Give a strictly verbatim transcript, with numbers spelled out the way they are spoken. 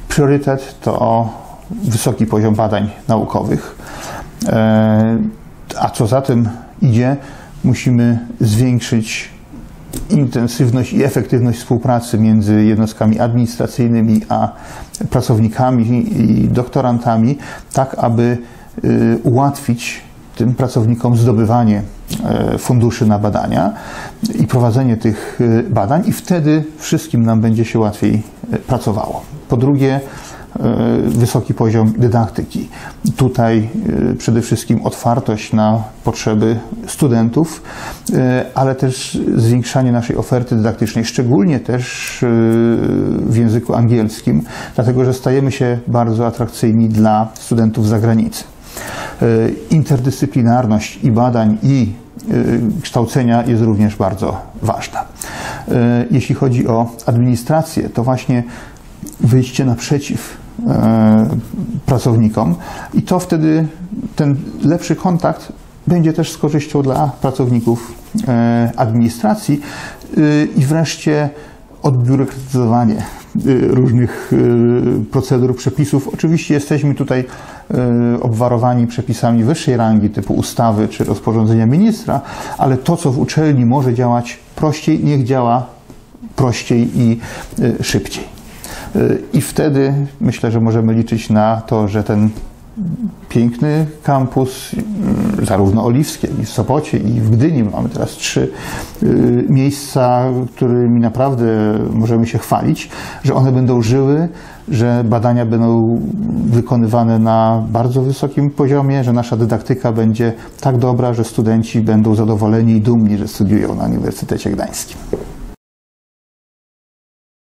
priorytet to wysoki poziom badań naukowych, a co za tym idzie, musimy zwiększyć intensywność i efektywność współpracy między jednostkami administracyjnymi a pracownikami i doktorantami, tak aby ułatwić tym pracownikom zdobywanie funduszy na badania i prowadzenie tych badań, i wtedy wszystkim nam będzie się łatwiej pracowało. Po drugie, wysoki poziom dydaktyki. Tutaj przede wszystkim otwartość na potrzeby studentów, ale też zwiększanie naszej oferty dydaktycznej, szczególnie też w języku angielskim, dlatego że stajemy się bardzo atrakcyjni dla studentów z zagranicy. Interdyscyplinarność i badań, i kształcenia jest również bardzo ważna. Jeśli chodzi o administrację, to właśnie wyjście naprzeciw pracownikom, i to wtedy ten lepszy kontakt będzie też z korzyścią dla pracowników administracji. I wreszcie odbiurokratyzowanie różnych procedur, przepisów. Oczywiście jesteśmy tutaj obwarowani przepisami wyższej rangi, typu ustawy czy rozporządzenia ministra, ale to, co w uczelni może działać prościej, niech działa prościej i szybciej. I wtedy myślę, że możemy liczyć na to, że ten piękny kampus, zarówno oliwski, jak i w Sopocie, i w Gdyni, mamy teraz trzy miejsca, którymi naprawdę możemy się chwalić, że one będą żyły, że badania będą wykonywane na bardzo wysokim poziomie, że nasza dydaktyka będzie tak dobra, że studenci będą zadowoleni i dumni, że studiują na Uniwersytecie Gdańskim.